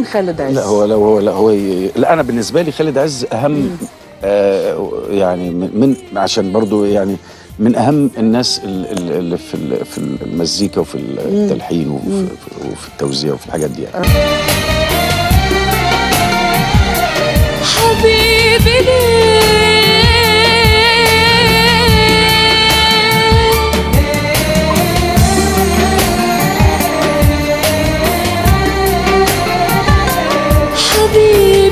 خالد عز؟ لا هو لا انا بالنسبه لي خالد عز اهم. يعني من عشان برضو يعني من اهم الناس اللي في المزيكا وفي التلحين وفي التوزيع وفي الحاجات دي يعني. حبيبي ليه حبيبي